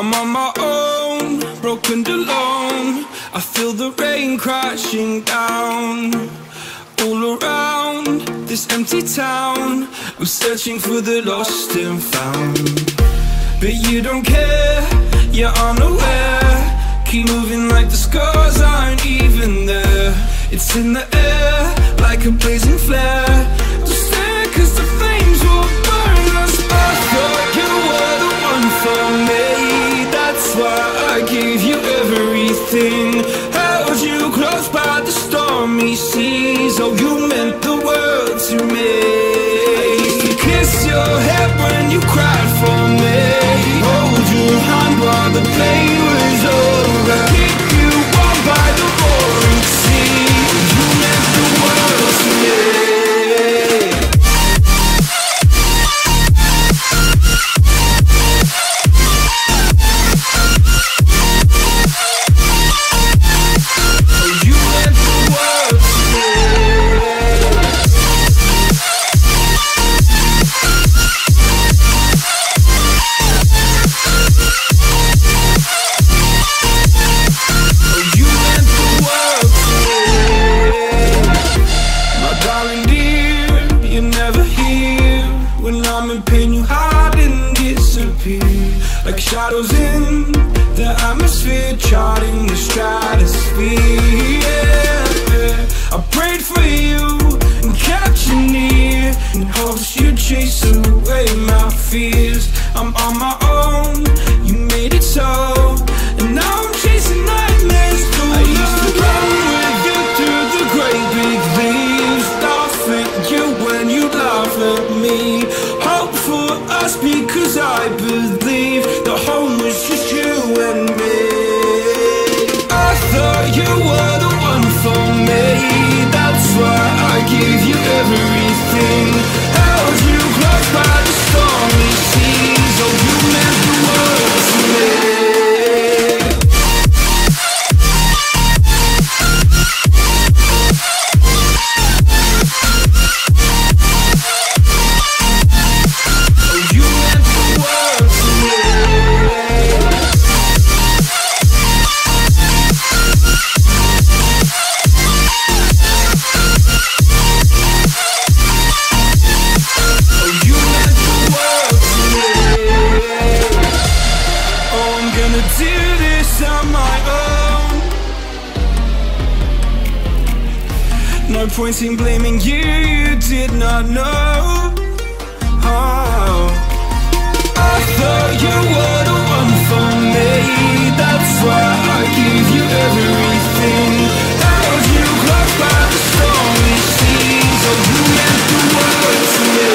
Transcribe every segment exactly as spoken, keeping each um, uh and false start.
I'm on my own, broken and alone. I feel the rain crashing down all around this empty town. I'm searching for the lost and found, but you don't care, you're unaware. Keep moving like the scars aren't even there. It's in the air like a blazing flare. Don't stare cause the flames will burn us. I thought you were the one for me, that's why I gave you everything. Held you close by the stormy seas. Oh, you meant the world to me. I used to kiss your head when you cried for me, hold your hand while the pain was over, keep you warm by the roaring sea. You meant the world to me. Like shadows in the atmosphere, charting the stratosphere. Yeah. I prayed for you and kept you near in hopes you'd chase away my fears. I'm on my own, you made it so, and now I'm chasing nightmares through. I used to run with you through the great big leaves, laugh at you when you laugh at me. Hope for us because I believe the home was just you and me. I thought you were the one for me, that's why I gave you everything. Held you close by the stormy seas. Oh, you meant the world to me. No point in blaming you, you did not know. Oh, I thought you were the one for me, that's why I gave you everything. Held you close by the stormy seas. Oh, you meant the world to me.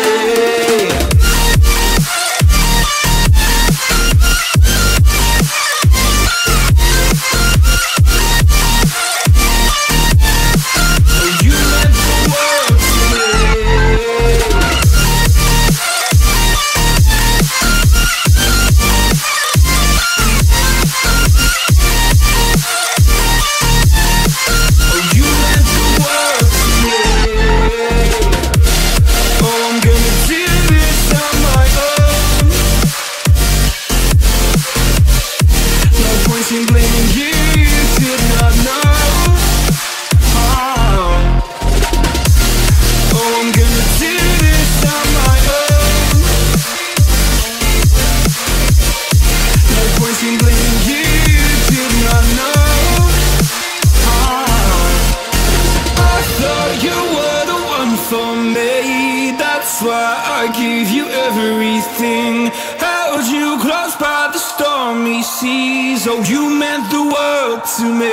Oh, you meant the world to me.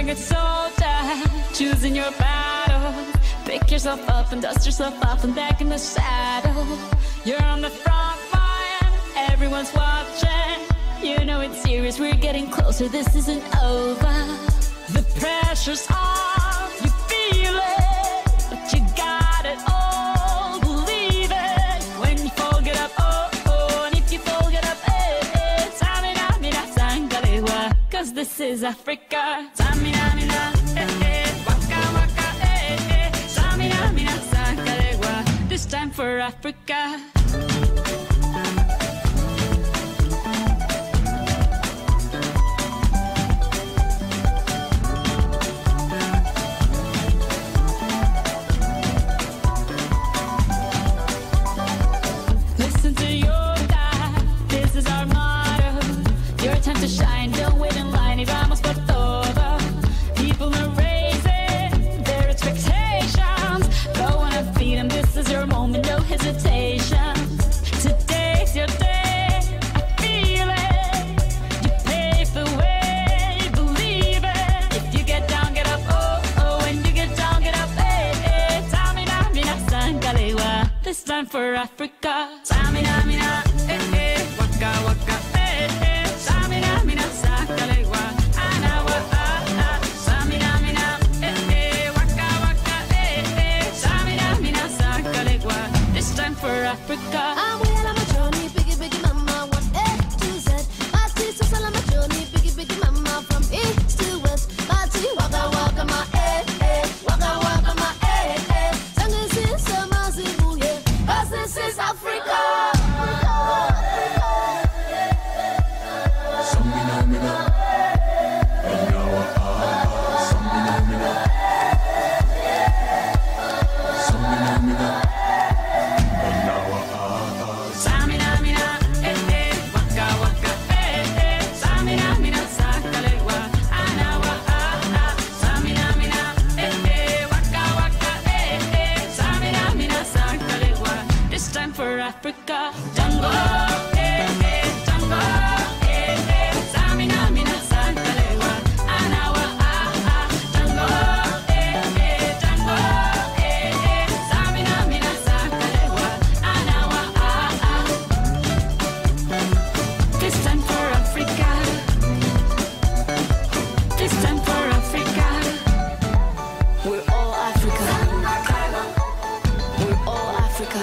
good soldier, choosing your battle. Pick yourself up and dust yourself off and back in the saddle. You're on the front line, everyone's watching. You know it's serious, we're getting closer, this isn't over. The pressure's on, you feel it, but you got it all, believe it. When you fall, get up, oh, oh, and if you fall, get up, eh, eh. Samina, mina, sangalewa, cause this is Africa. Samina, mina, eh, eh, waka, waka, eh, eh. Samina, mina, sangalewa, this time for Africa. Time to shine, don't wait in line, y vamos por todo. People are raising their expectations. Go on and feed them, this is your moment, no hesitation. Today's your day, I feel it. You pave the way, believe it. If you get down, get up, oh, oh. When you get down, get up, eh, eh. Samina, mina, sangalewa, this time for Africa. Samina, mina, eh, eh. Waka, waka, eh, eh. Samina, mina, sangalewa, anawa, ah, ah. Samina, mina, eh, eh. Waka, waka, eh, eh. Samina, mina, sangalewa, this time for Africa. I'm well on my journey, biggie, biggie mama, one A to Z. My teeth are on my journey, biggie, biggie mama, from east to west. My teeth, waka, waka, my eh, eh. Waka, waka, my eh, eh. Sangin' sin, sama, zibu, yeah. 'Cause this is Africa. Africa, Tango, eh, eh, Tango, eh, eh. Samina, mina, sangalewa, anawa, ah, ah. Tango, eh, eh, Tango, eh, eh. Samina, mina, sangalewa, anawa, ah, ah. This time for Africa. This time for Africa. We're all Africa. We're all Africa.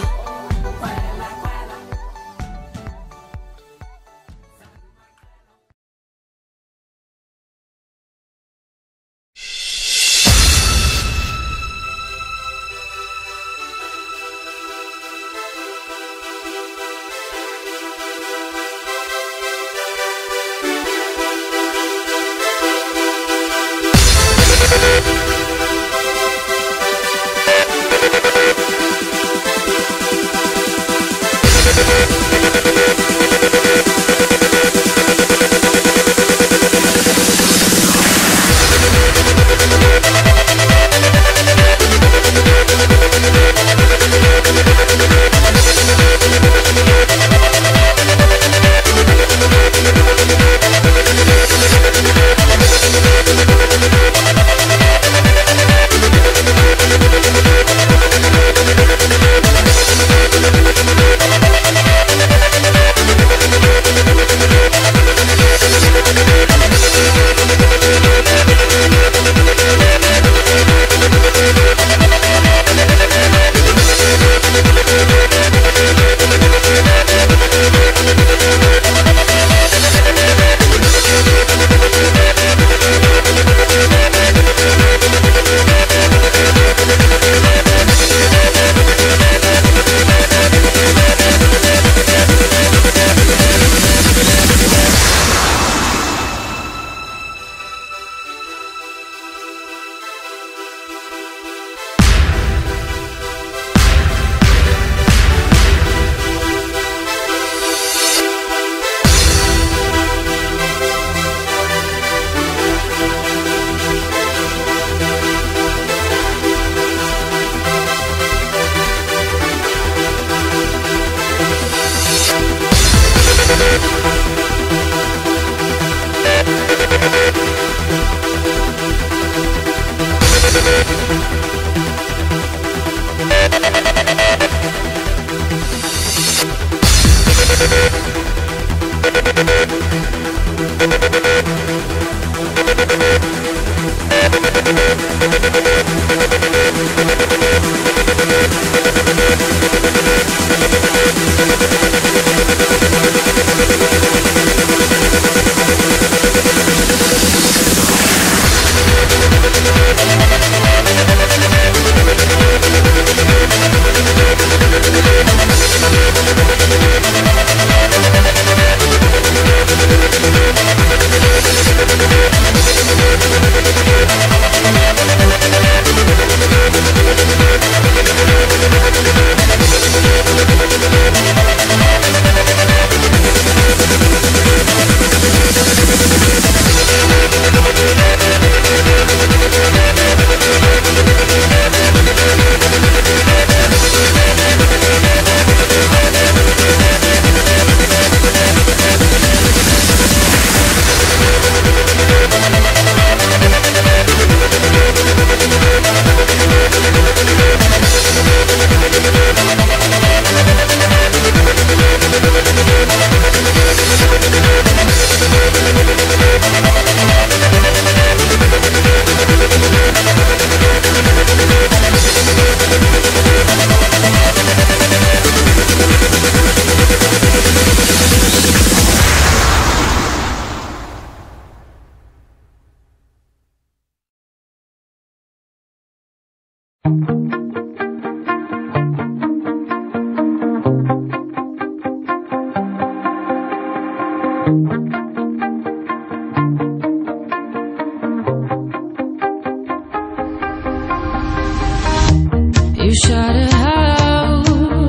You shout it out,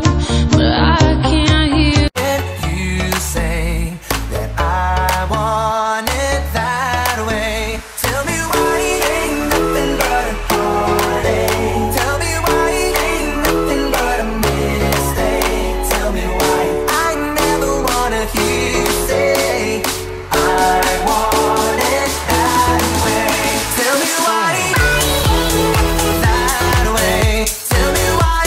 but I can't hear. You say that I want it that way. Tell me why it ain't nothing but a heartache. Tell me why it ain't nothing but a mistake. Tell me why I never wanna hear you say I want it that way. Tell me why that way. Tell me why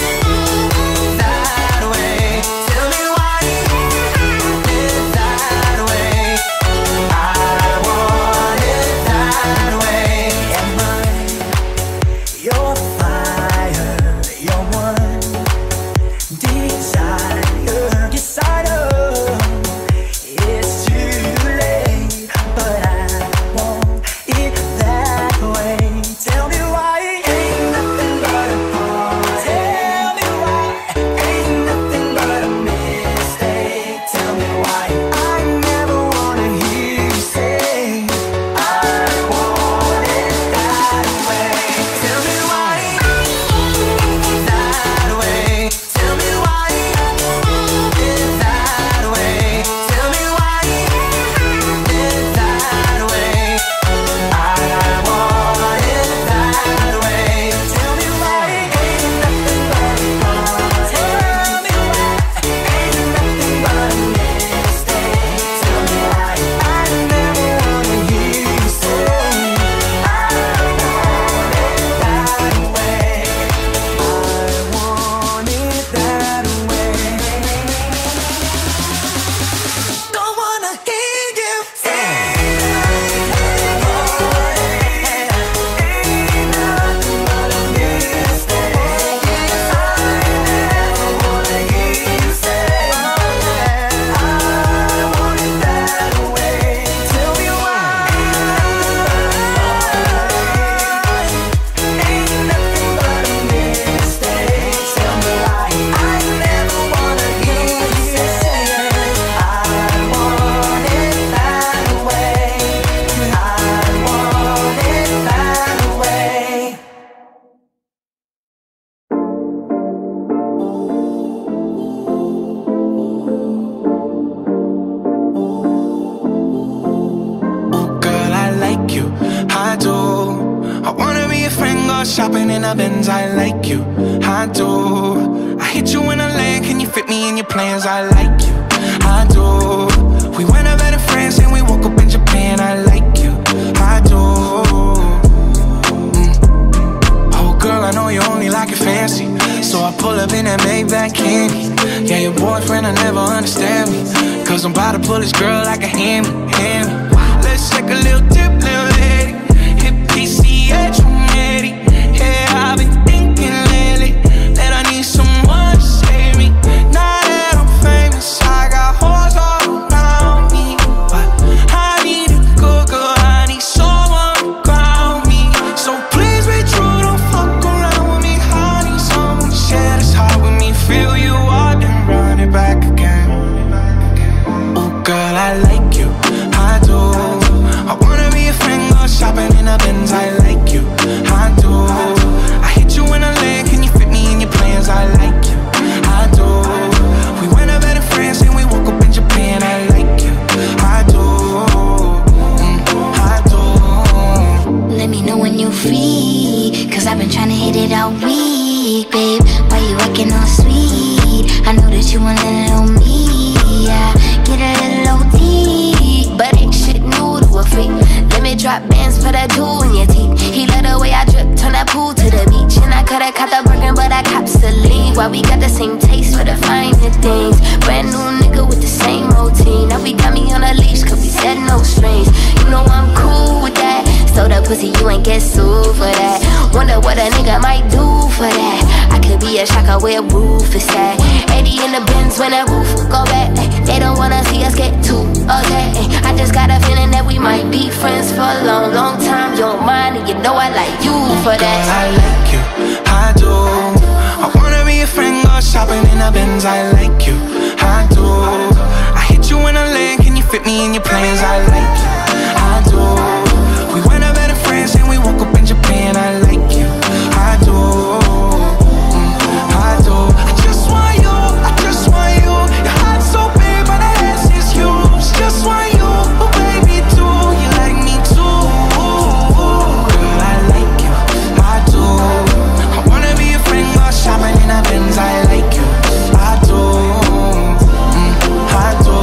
that way. Tell me why it that way. I want it that way. Am I your fire, your one desire? Yes, I know it's too late, but I want it that way. Tell me why ain't nothing but a heart. Tell me why ain't nothing but a mistake. Tell me why I never wanna hear you say I want it that way. Tell me why that way. Tell me why it that way. Tell me why it that way. I want it that way. Tell me why ain't nothing but a heart. Tell me why ain't nothing but a mistake. Tell me why I never wanna hear you say I want it that way. I want it that way. Don't wanna hear you say ain't nothing but a mistake. I never wanna hear you say I want it that way. Tell me why ain't nothing but a mistake. Tell me why I never wanna hear you say I want it that way. I want it that way. Oh girl, I like you, I do. I wanna be a friend, go shopping in a Benz. I like you, I do. I hit you in a land, can you fit me in your plans? I like you, I do. We went out better friends and we woke up in Japan. I like you, I do. Mm. friend, I never understand me. Cause I'm about to pull this girl like a hand me, hand me. Let's take a little dip, little lady. Hit P C H, I'm ready. Yeah, I've been thinking lately that I need someone to save me. Now that I'm famous, I got hoes all around me, but I need a good girl, I need someone to ground me. So please be true, don't fuck around with me. I need someone to share this heart with me. Fill you up and run it back again. Oh girl, I like you, I do. I wanna be a friend, go shopping in a Benz. I like you, I do. I hit you in a leg, can you fit me in your plans? I like you, I do. We went up better friends and we woke up in Japan. I like you, I do, mm, I do. Let me know when you free, cause I've been trying to hit it all week, babe. Why you acting all sweet? I know that you want a little me, yeah. Get a little O T, but ain't shit new to a freak. Let me drop bands for that jewel in your teeth. He let the way I drip, turn that pool to the beach. And I coulda caught the Birkin, but I cops the lean. Why we got the same taste for the finer things. Brand new nigga with the same routine. Now we got me on a leash, cause we said no strings. You know I'm cool with that. So the pussy, you ain't get sued for that. Wonder what a nigga might do for that. I could be a shocker where roof is at. eighty in the Benz when that roof go back. They don't wanna see us get too okay. I just got a feeling that we might be friends for a long, long time. You don't mind, and you know I like you for that. Girl, I like you, I do. I wanna be a friend, go shopping in a Benz. I like you, I do. I hit you in a lane, can you fit me in your plans? I like you, I do. We went up better friends and we woke up in Japan. I like you, I do, mm, I do. I just want you, I just want you. Your heart's so big, but the ass is huge. Just want you, oh baby, too. You like me too, girl, I like you, I do. I wanna be a friend, go shopping in a Benz. I like you, I do, mm, I do.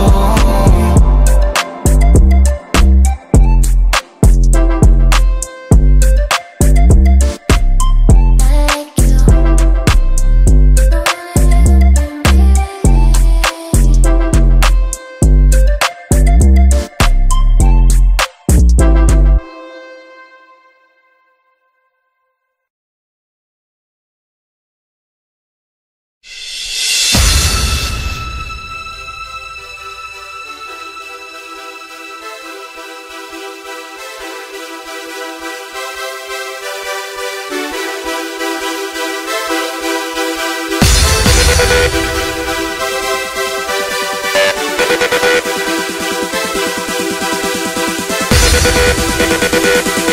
We'll be right back.